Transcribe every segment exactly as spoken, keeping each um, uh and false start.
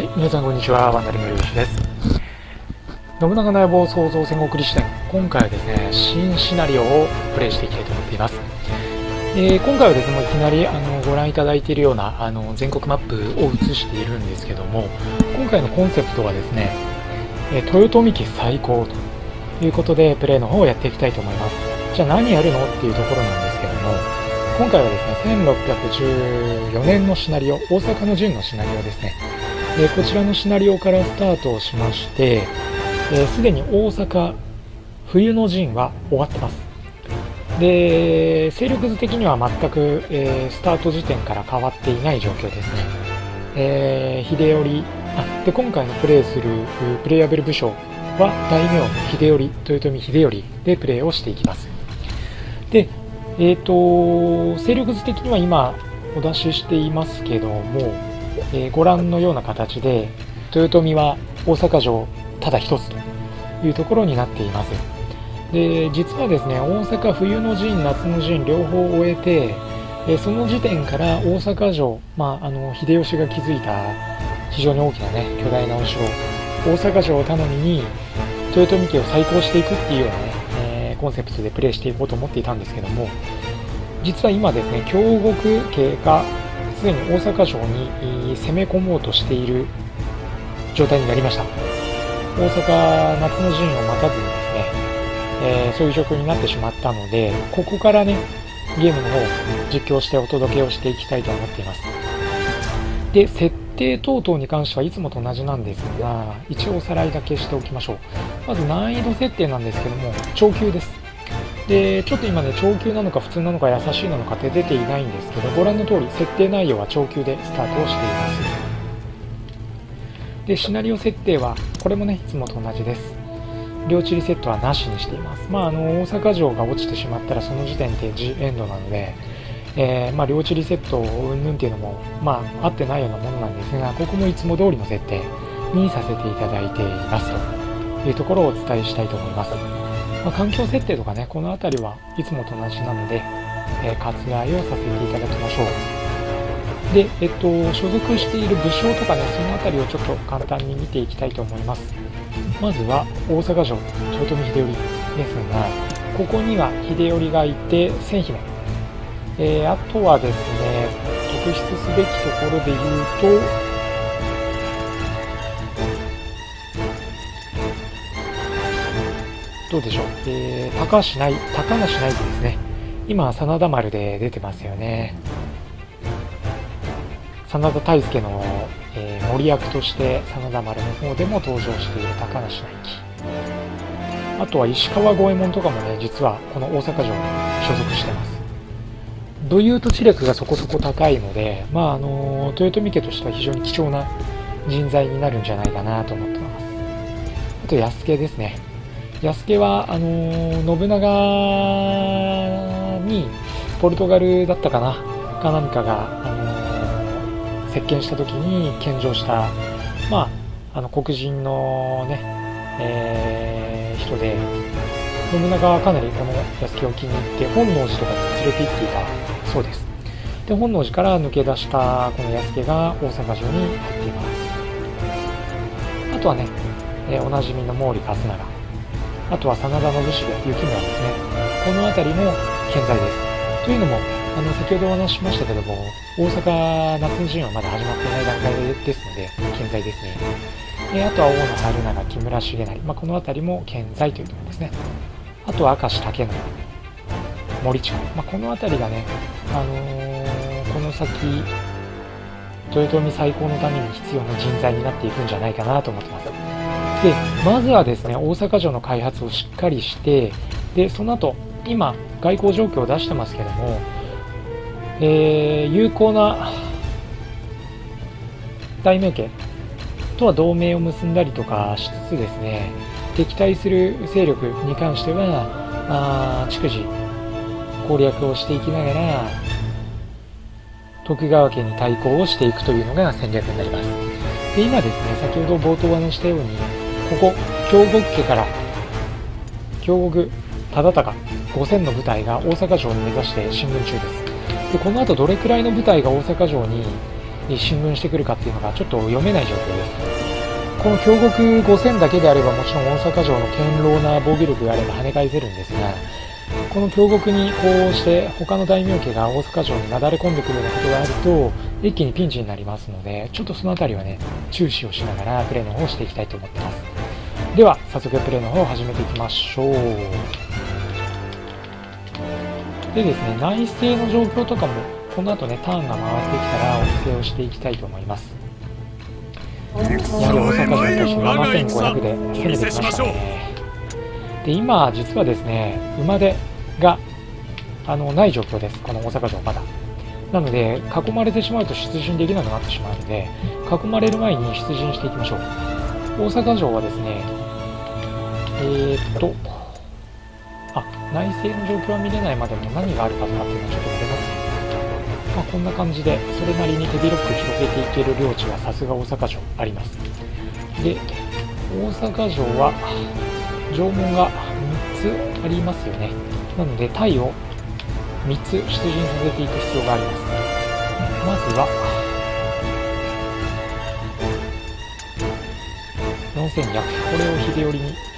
、皆さんこんにちは、ワンダリングルーシです。信長の野望創造戦国史伝、今回はですね、新シナリオをプレイしていきたいと思っています。えー、今回はですね、もういきなりあのご覧いただいているようなあの全国マップを映しているんですけども、今回のコンセプトはですね、えー、豊臣家最高ということでプレイの方をやっていきたいと思います。じゃあ何やるのっていうところなんですけども、今回はですね、せんろっぴゃくじゅうよねんのシナリオ、大阪の陣のシナリオですね。でこちらのシナリオからスタートをしまして、すで、に大阪冬の陣は終わってます。で勢力図的には全く、えー、スタート時点から変わっていない状況ですね。えー、秀頼あで今回のプレイするプレイヤブル武将は大名秀頼、豊臣秀頼でプレイをしていきます。でえーと勢力図的には今お出ししていますけども、えー、ご覧のような形で豊臣は大阪城ただ一つというところになっています。で実はですね、大阪冬の陣夏の陣両方終えて、えー、その時点から大阪城、まあ、あの秀吉が築いた非常に大きなね巨大なお城大阪城を頼みに豊臣家を再興していくっていうようなね、えー、コンセプトでプレイしていこうと思っていたんですけども、実は今ですね、京極家がすでに大阪城に攻め込もうとしている状態になりました。大阪夏の陣を待たずにですね、えー、そういう状況になってしまったので、ここからねゲームの方を実況してお届けをしていきたいと思っています。で設定等々に関してはいつもと同じなんですが、一応おさらいだけしておきましょう。まず難易度設定なんですけども、超級です。でちょっと今ね超級なのか普通なのか優しいなのかって出ていないんですけど、ご覧の通り設定内容は超級でスタートをしています。でシナリオ設定はこれもねいつもと同じです。両チリセットはなしにしています。まああの大阪城が落ちてしまったらその時点でジエンドなので、えー、まあ両チリセット云々っていうのもまあ合ってないようなものなんですが、ここもいつも通りの設定にさせていただいていますというところをお伝えしたいと思います。まあ、環境設定とかね、この辺りはいつもと同じなので、えー、割愛をさせていただきましょう。で、えっと、所属している武将とかね、その辺りをちょっと簡単に見ていきたいと思います。まずは大阪城、豊臣秀頼ですが、ここには秀頼がいて千姫、えー、あとはですね、特筆すべきところで言うと、どうでしょう、えー、高橋内高梨内ですね。今真田丸で出てますよね。真田大輔の、えー、森役として真田丸の方でも登場している高梨内紀、あとは石川五右衛門とかもね実はこの大阪城に所属してます。武勇と知力がそこそこ高いので、まああの豊臣家としては非常に貴重な人材になるんじゃないかなと思ってます。あと安家ですね。安家はあのー、信長にポルトガルだったかなか何かが、あのー、接見した時に献上した、まあ、あの黒人のね、えー、人で、信長はかなりこの安家を気に入って本能寺とかに連れて行っていたそうです。で本能寺から抜け出したこの安家が大阪城に入っています。あとはね、えー、おなじみの毛利勝長、あとは真田信繁、幸村ですね。この辺りも健在です。というのも、あの先ほどお話ししましたけども、大阪夏の陣はまだ始まっていない段階ですので健在ですね。えあとは大野春長、木村重成、まあ、この辺りも健在というところですね。あとは明石武則、森近、まあ、この辺りがね、あのー、この先豊臣最高のために必要な人材になっていくんじゃないかなと思ってます。でまずはですね、大阪城の開発をしっかりして、でその後今外交状況を出してますけども、えー、有効な大名家とは同盟を結んだりとかしつつですね、敵対する勢力に関してはあ逐次攻略をしていきながら徳川家に対抗をしていくというのが戦略になります。で今ですね、先ほど冒頭お話したように、ここ京極家から京極忠敬ごせんの部隊が大阪城に目指して進軍中です。でこの後どれくらいの部隊が大阪城に、え進軍してくるかっていうのがちょっと読めない状況です。この京極ごせんだけであればもちろん大阪城の堅牢な防御力があれば跳ね返せるんですが、この京極にこうして他の大名家が大阪城になだれ込んでくるようなことがあると一気にピンチになりますので、ちょっとそのあたりはね注視をしながらプレーの方をしていきたいと思ってます。では早速プレーの方を始めていきましょう。でですね、内政の状況とかもこの後ねターンが回ってきたらお見せをしていきたいと思います。やはり大阪城に対してななせんごひゃくで攻めてきましたね。で今実はですね馬手があのない状況です、この大阪城まだ。なので囲まれてしまうと出陣できなくなってしまうので、囲まれる前に出陣していきましょう。大阪城はですねえー、っとあ内政の状況は見れないまでも何があるかとかっていうのはちょっと見れますね。まあ、こんな感じでそれなりに手広く広げていける領地はさすが大阪城あります。で大阪城は城門がみっつありますよね。なので隊をみっつ出陣させていく必要があります。まずはよんせんにひゃく、これを秀頼に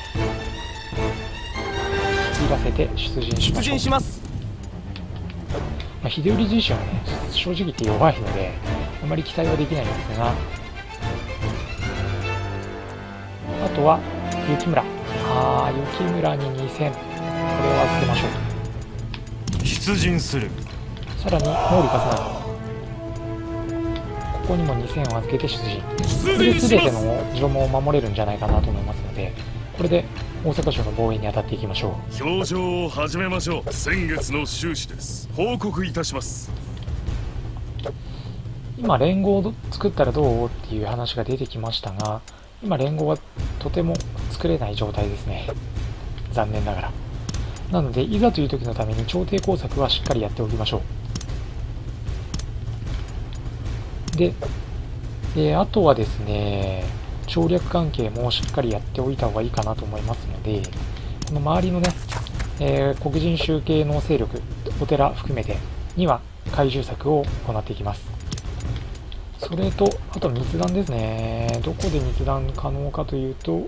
引き出せて出陣しましょう。出陣します。まあ、秀頼自身はね正直言って弱いのであまり期待はできないんですが、あとは雪村、あー雪村ににせん、これを預けましょうと。 出陣する。 さらに毛利勝長、ここにもにせんを預けて出陣。これで全ての城門を守れるんじゃないかなと思いますので、これで大阪城の防衛に当たっていきましょう。表情を始めましょう。先月の収支です。報告いたします。 今連合を作ったらどうっていう話が出てきましたが、今連合はとても作れない状態ですね、残念ながら。なのでいざという時のために朝廷工作はしっかりやっておきましょう。で、えー、あとはですね調略関係もしっかりやっておいた方がいいかなと思いますので、この周りのね、えー、黒人衆系の勢力お寺含めてには懐柔策を行っていきます。それとあと密談ですね。どこで密談可能かというと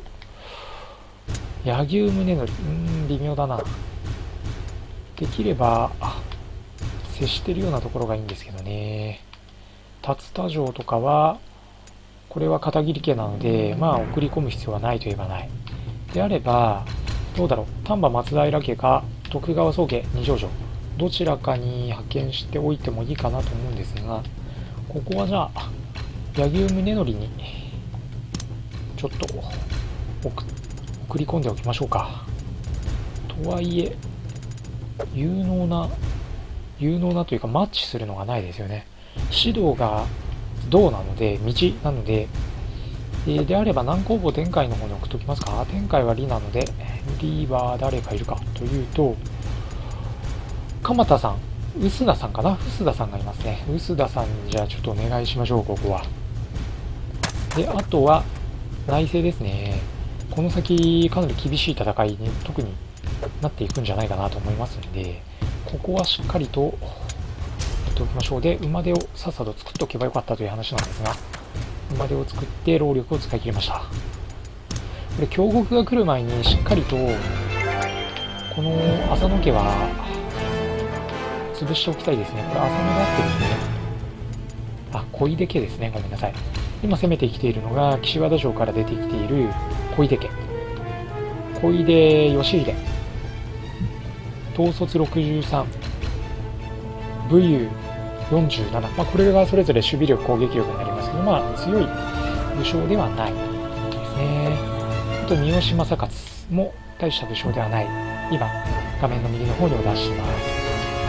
柳生宗則、うーん微妙だな。できれば接してるようなところがいいんですけどね。竜田城とかはこれは片桐家なのでまあ送り込む必要はないといえばない。であればどうだろう、丹波松平家か徳川宗家二条城どちらかに派遣しておいてもいいかなと思うんですが、ここはじゃあ柳生宗則にちょっと送り込んでおきましょうか。とはいえ有能な有能なというかマッチするのがないですよね。指導が道なので道なので、えー、であれば南工房天海の方に送っておきますか。天海は李なので李は誰かいるかというと鎌田さん、臼田さんかな、臼田さんがいますね。臼田さんにじゃあちょっとお願いしましょう。ここはで、あとは内政ですね。この先かなり厳しい戦いに特になっていくんじゃないかなと思いますので、ここはしっかりとやっておきましょう。で馬手をさっさと作っておけばよかったという話なんですが、馬手を作って労力を使い切りました。これ京極が来る前にしっかりとこの浅野家は潰しておきたいですね。これ浅野が合ってるんでね、あ小出家ですね、ごめんなさい。今攻めてきているのが岸和田城から出てきている小出家、小出義秀、統率ろくじゅうさん、武勇よんじゅうなな、まあ、これがそれぞれ守備力攻撃力になりますけど、まあ強い武将ではないですね。あと三好正勝も大した武将ではない。今画面の右の方にお出しします。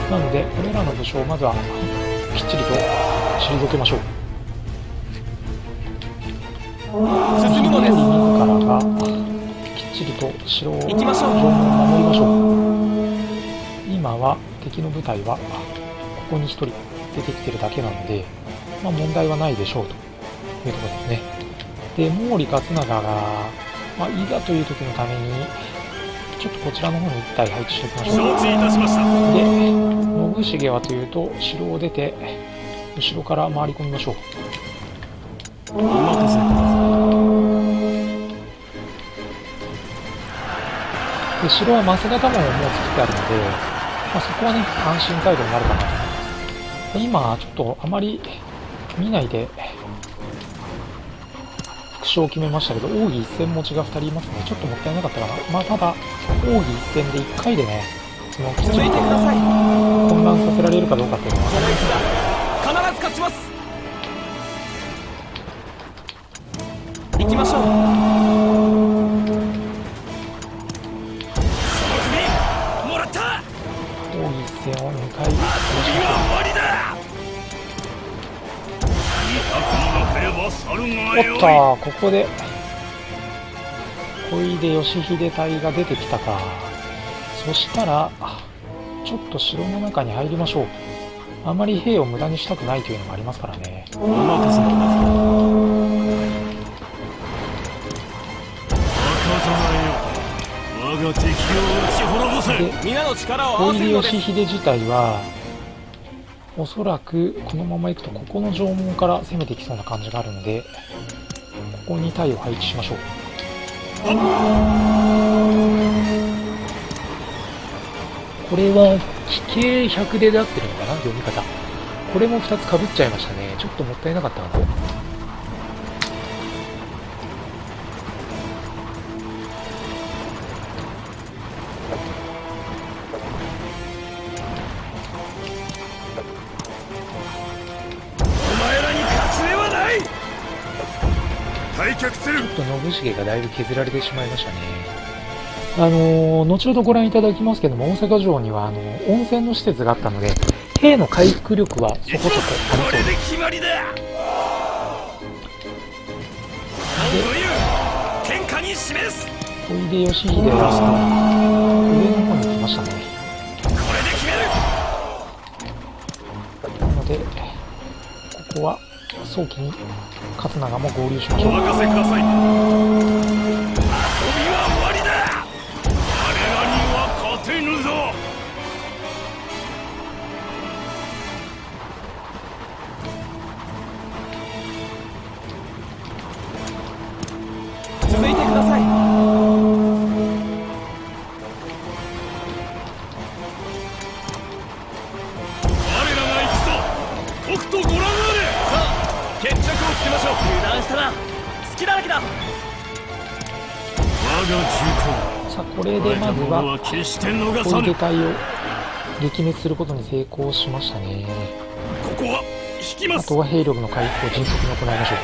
なのでこれらの武将をまずはきっちりと退けましょう。進むのです。自らがきっちりと城を城門を守りましょう。今は敵の部隊はここにひとり出てきてるだけなので、まあ、問題はないでしょうというところですね。で毛利勝長が、まあ、いざという時のためにちょっとこちらの方にいち体配置しておきましょう。承知いたしました。で信繁はというと城を出て後ろから回り込みましょう。 お任せくだで城はマス型ももう作ってあるので、まあ、そこはね安心態度になるかなと思います。今ちょっとあまり見ないで副将を決めましたけど、奥義一戦持ちがふたりいますね。ちょっともったいなかったかな。まあただ奥義一戦でいっかいでね、そのきちんと混乱させられるかどうかっていうのは分かりませんので、 必ず勝ちます。行きましょう。その首もらった。 奥義一戦をにかい終わりだ。 おっと、ここで小出義秀隊が出てきたか。そしたらちょっと城の中に入りましょう。あまり兵を無駄にしたくないというのもありますからね。 お任せください。我が敵を打ち滅ぼせ。 皆の力を合小わせる出のです。 義秀自体はおそらくこのまま行くとここの城門から攻めてきそうな感じがあるので、ここに隊を配置しましょう。これは奇形ひゃくでで合ってるのかな、読み方。これもふたつかぶっちゃいましたね。ちょっともったいなかったかな。 お前らに勝ち目はない。退却する。 ちょっと信繁がだいぶ削られてしまいましたね。あのー、後ほどご覧いただきますけども、大阪城にはあの温泉の施設があったので、兵の回復力はそこそこありそうこれでです。 決まりだ。 天下に示す。 小出義秀は上の方に来ましたね。 これで決める。 なので、ここは早期に勝長も合流しましょう。 お任せください。遊びは終わりだ。我らには勝てぬぞ。 続いてください。 我らが行くぞ。とくとご覧あれ。 さあ決着をつけましょう。油断したら隙だらけだ。 我がさあ、これ重でまず厚はは決して逃小さぬ。 出隊を撃滅することに成功しましたね。 ここは引きます。 あとは兵力の回復を迅速に行いましょ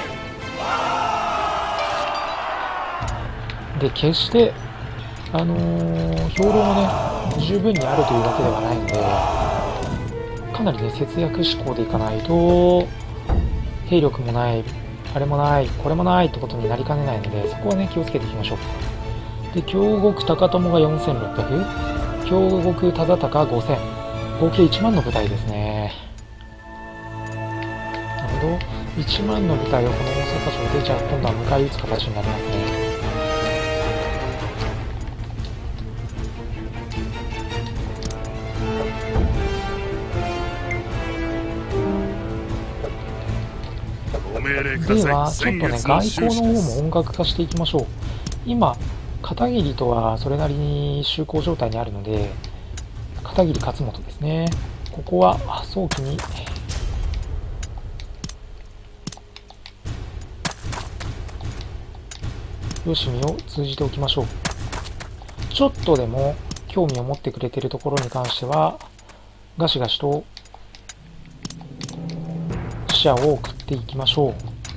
う。で、決してあのー、兵糧もね十分にあるというわけではないので、かなりね節約志向でいかないと兵力もない、あれもない、これもないってことになりかねないので、そこはね気をつけていきましょう。で、京極高友がよんせんろっぴゃく、京極忠敬ごせん、合計いちまんの部隊ですね。なるほど、いちまんの部隊をこの大阪城でじゃあ今度は迎え撃つ形になりますね。 ご命令ください。 ではちょっとね外交の方も音楽化していきましょう。今片桐とはそれなりに就航状態にあるので、片桐勝元ですね。ここは早期に吉見を通じておきましょう。ちょっとでも興味を持ってくれているところに関してはガシガシと死者を送っていきましょう。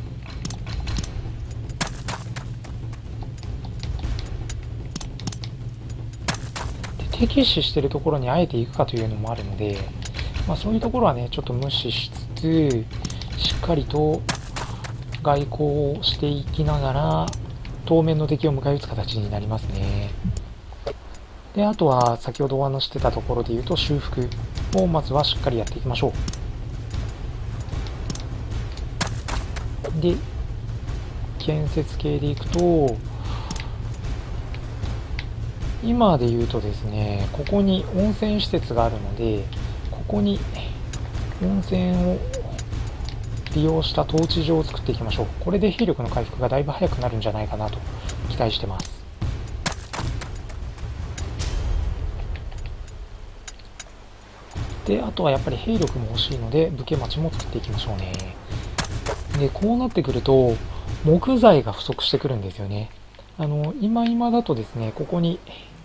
敵視しているところにあえて行くかというのもあるので、まあ、そういうところはねちょっと無視しつつしっかりと外交をしていきながら当面の敵を迎え撃つ形になりますね。で、あとは先ほどお話してたところで言うと修復をまずはしっかりやっていきましょう。で、建設系でいくと今で言うとですね、ここに温泉施設があるので、ここに温泉を利用した統治場を作っていきましょう。これで兵力の回復がだいぶ早くなるんじゃないかなと期待してます。であとはやっぱり兵力も欲しいので武家町も作っていきましょうね。でこうなってくると木材が不足してくるんですよね。あの今今だとですね、ここに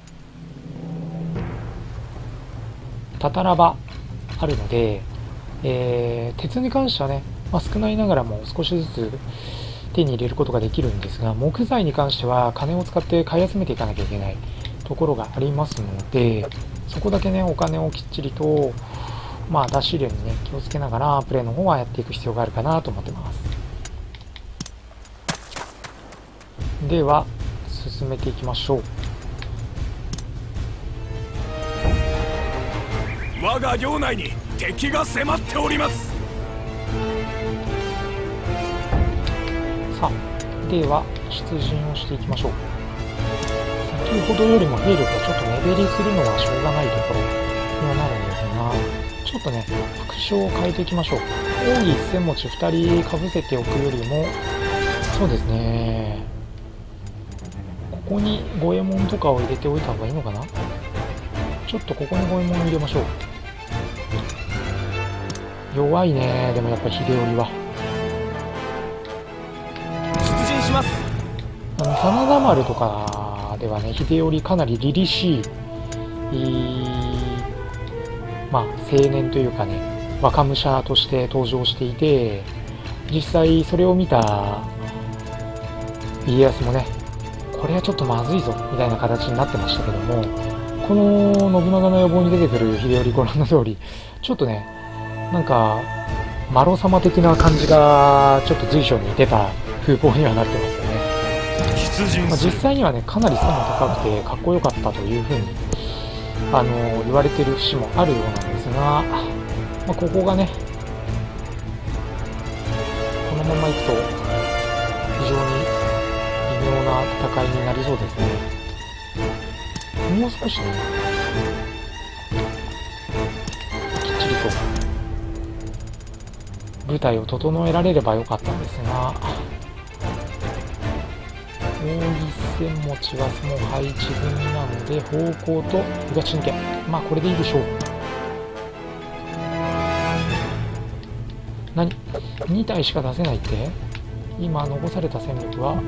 たたらばあるので、えー、鉄に関してはね、まあ、少ないながらも少しずつ手に入れることができるんですが、木材に関しては金を使って買い集めていかなきゃいけないところがありますので、そこだけねお金をきっちりと、まあ、出し入れにね気をつけながらプレイの方はやっていく必要があるかなと思ってます。では進めていきましょう。 我が領内に敵が迫っております。 さあでは出陣をしていきましょう。先ほどよりも兵力がちょっと目減りするのはしょうがないところにはなるんですが、ちょっとね副将を変えていきましょう。奥義一千持ちふたりかぶせておくよりも、そうですね、ここに五右衛門とかを入れておいた方がいいのかな。ちょっとここに五右衛門を入れましょう。弱いね。でもやっぱり秀頼は出陣します。 あの真田丸とかではね秀頼かなり凛々しい、いいまあ青年というかね若武者として登場していて、実際それを見た家康もねこれはちょっとまずいぞみたいな形になってましたけども、この信長の野望に出てくる秀頼ご覧の通りちょっとねなんかマロ様的な感じがちょっと随所に出た風貌にはなってますよね。まあ、実際にはねかなり背も高くてかっこよかったというふうにあの言われてる節もあるようなんですが、まあ、ここがねこのままいくと非常に微妙な戦いになりそうですね。もう少しねきっちりと舞台を整えられればよかったんですが、大木千持ちはもう配置済みなので方向と東抜け、まあこれでいいでしょう。何に体しか出せないって。今残された戦力は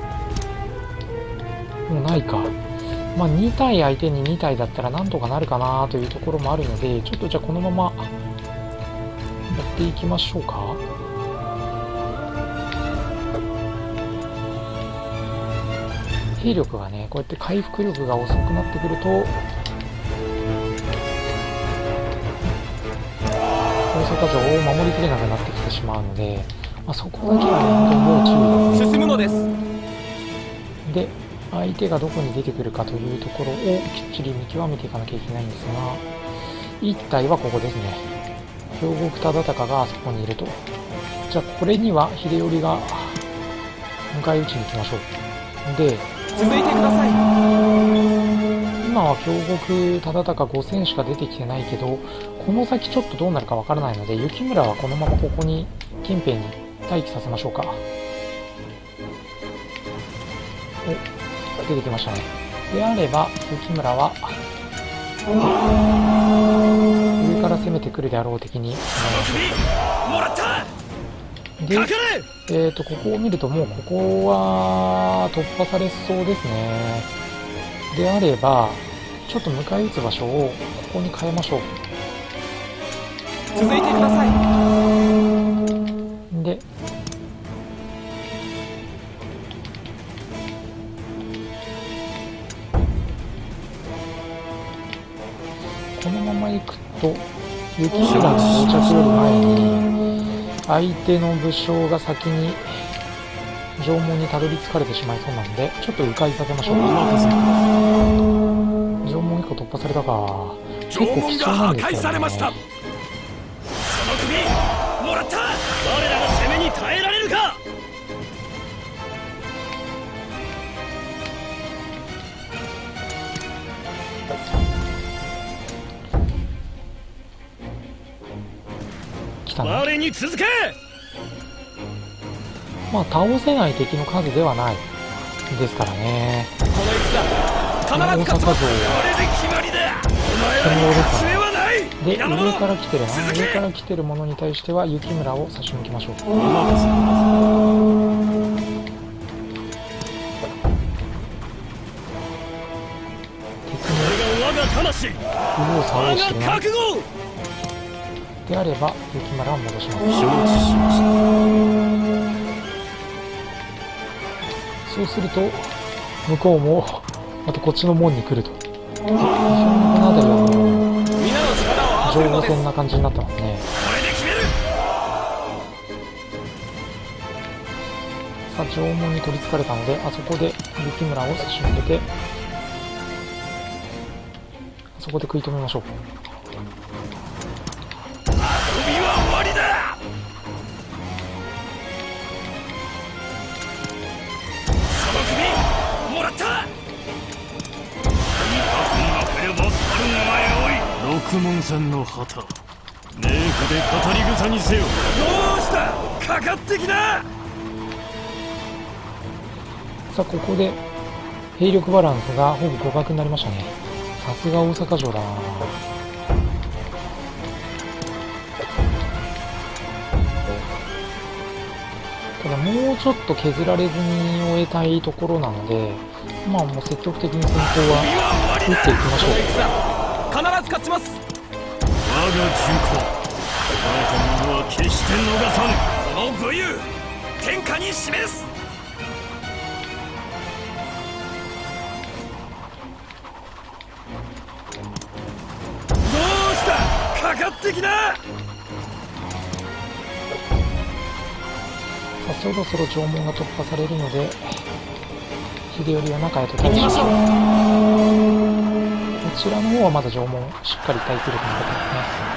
もうないか。まあに体相手にに体だったらなんとかなるかなというところもあるので、ちょっとじゃあこのままやっていきましょうか。兵力がねこうやって回復力が遅くなってくると大阪城を守りきれなくなってきてしまうので、まあ、そこだけはね本当に要注意です。 進むのです。 で相手がどこに出てくるかというところをきっちり見極めていかなきゃいけないんですが、いち体はここですね。兵国忠敬があそこにいると。じゃあこれには秀頼が迎え撃ちに行きましょう。で続いてください。 今は兵国忠敬ごせんしか出てきてないけど、この先ちょっとどうなるかわからないので雪村はこのままここに近辺に待機させましょうか。お出てきましたね。であれば雪村は上から攻めてくるであろう敵にもらった。 で、えーとここを見るともうここは突破されそうですね。であればちょっと迎え撃つ場所をここに変えましょう。 続いてください。 でこのまま行くと雪村の到着より前に相手の武将が先に城門にたどり着かれてしまいそうなのでちょっと迂回させましょう。城門いっこ突破されたか。結構貴重なんですよね。 その首もらった。我らの攻めに耐えられるか。 来たな。 我に続け。 まあ倒せない敵の数ではないですからね。 この戦大阪城はこれで決まりだ。お前らに勝ち目はない。 で、 皆の者上から来てるな。 続け上から来てるものに対しては雪村を差し向けましょう。 お任せくだ敵これが我が魂、 の右往左往我してるな。 が覚悟。 であれば雪村を戻します。 承知しました。 そうすると向こうもまたこっちの門に来ると。非常にこの辺りはもう皆の力を合わせ情るのです。 報戦な感じになってますね。 これで決める。 さあ城門に取りつかれたので、あそこで雪村を差し向けて、あそこで食い止めましょう。 遊びは終わりだ。その首もらった。 六門戦の旗、冥府で語り草にせよ。 どうした。かかってきな。 さあここで兵力バランスがほぼ互角になりましたね。さすが大阪城だな。ただもうちょっと削られずに終えたいところなので、まあもう積極的に先行は打っていきましょう。 必ず勝ちます。我が重工、我が者は決して逃さぬ。 この武勇天下に示す。どうした。かかってきな。 さあそろそろ城門が突破されるので、秀頼は中へと退避します。こちらの方はまだ城門しっかり耐えきると思ってますね。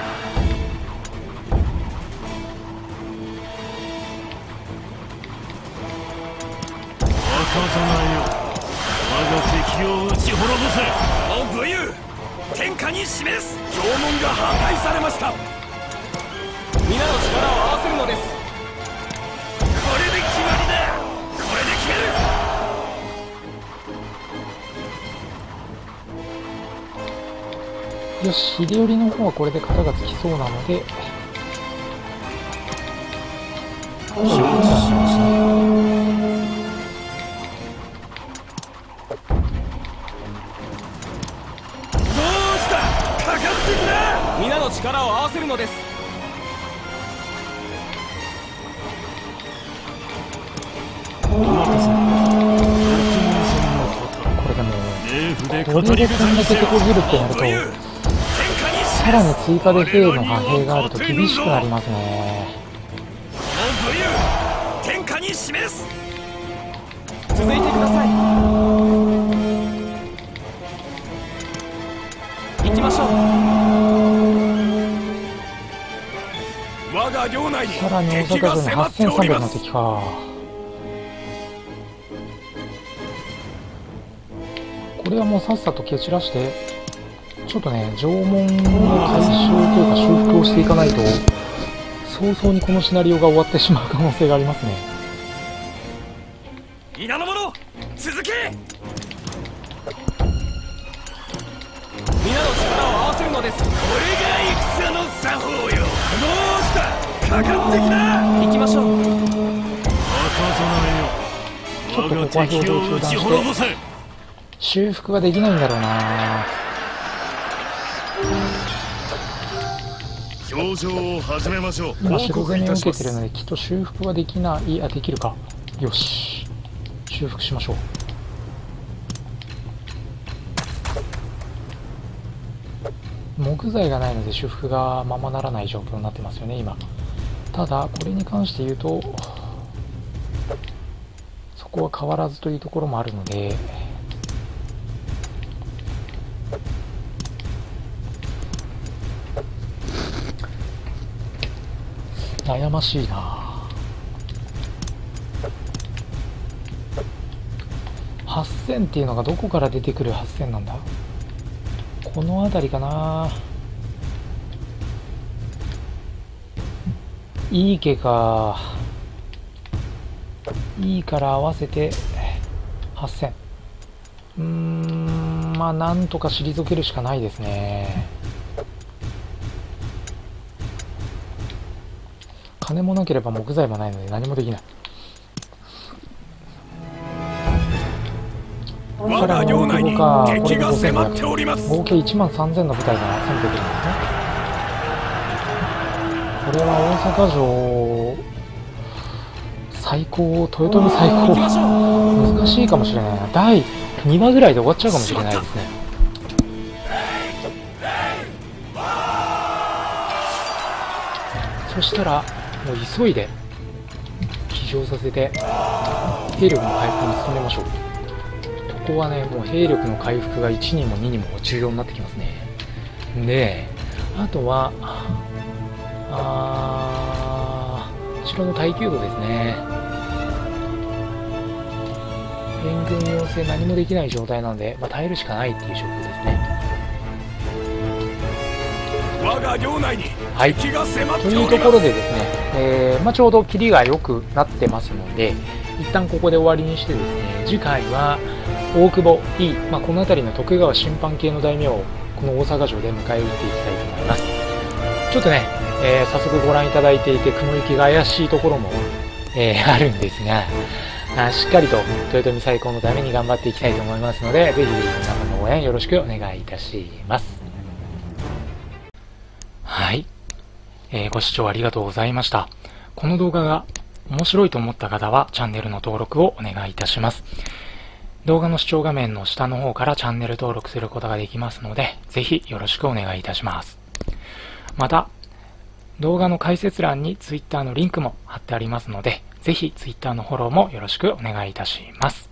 若さないよ、我が敵を撃ち滅ぼせ。 この武勇天下に示す。城門が破壊されました。こ皆の力を合わせるのです。 れで決まりだ。これで決める。 よし、秀頼の方はこれで肩がつきそうなので、 承知しました。 どうした。かかってきな。 皆の力を合わせるのです。お任せ。 これでも冥府でこれでこんだけ手こずるってなると、さらに追加で兵の派兵があると厳しくなりますね。 この武勇天下に示す。 続いてください。行きましょう。 我が領内にさらに大阪城にはっせんさんびゃくの敵か。これはもうさっさと蹴散らして、ちょっとね城門の改修というか修復をしていかないと、早々にこのシナリオが終わってしまう可能性がありますね。 皆の者続け。 皆の力を合わせるのです。 これが戦の作法よ。どうした。かかってきな。 行きましょう。 若さないよ、 ちょっとここは表情を中断して修復ができないんだろうな。 表情を始めましょう。 今城攻めを受けてるのできっと修復はできない。あ、できるか。よし、修復しましょう。木材がないので修復がままならない状況になってますよね今。ただこれに関して言うとそこは変わらずというところもあるので、悩ましいな。はっせんっていうのがどこから出てくるはっせんなんだ。この辺りかな。いい家か。 いいから合わせてはっせん。うーん、まあなんとか退けるしかないですね。金もなければ木材もないので何もできない。 我が領内に敵が迫っております。 合計いちまんさんぜんの部隊が攻めてくるんですね。これは大阪城最高、豊臣最高難しいかもしれないな。だいにわぐらいで終わっちゃうかもしれないですね。そしたらもう急いで騎乗させて兵力の回復に進めましょう。ここはね、もう兵力の回復がいちにもににも重要になってきますね。で、あとはあー後ろの耐久度ですね。援軍要請何もできない状態なので、まあ、耐えるしかないっていう状況ですね。 我が領内に敵が迫っております。 というところでですね、えーまあ、ちょうどキリが良くなってますので、一旦ここで終わりにしてですね、次回は大久保、井、まあ、この辺りの徳川審判系の大名をこの大阪城で迎え撃っていきたいと思います。ちょっとね、えー、早速ご覧いただいていて雲行きが怪しいところも、えー、あるんですが、あしっかりと豊臣最高のために頑張っていきたいと思いますので、ぜひぜひ皆さんの応援よろしくお願いいたします。はい、えー、ご視聴ありがとうございました。この動画が面白いと思った方はチャンネルの登録をお願いいたします。動画の視聴画面の下の方からチャンネル登録することができますので、ぜひよろしくお願いいたします。また、動画の解説欄に Twitter のリンクも貼ってありますので、ぜひ Twitter のフォローもよろしくお願いいたします。